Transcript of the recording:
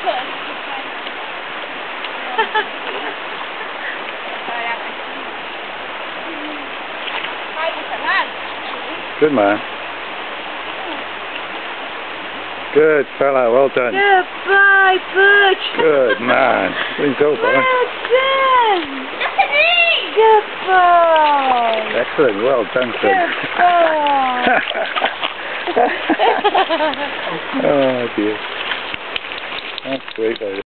Good man. Good fella, well done. Goodbye, Butch. Good man. Bring go, boy. Well done. Goodbye. Excellent, well done, son. Goodbye. Oh dear. That's great, though.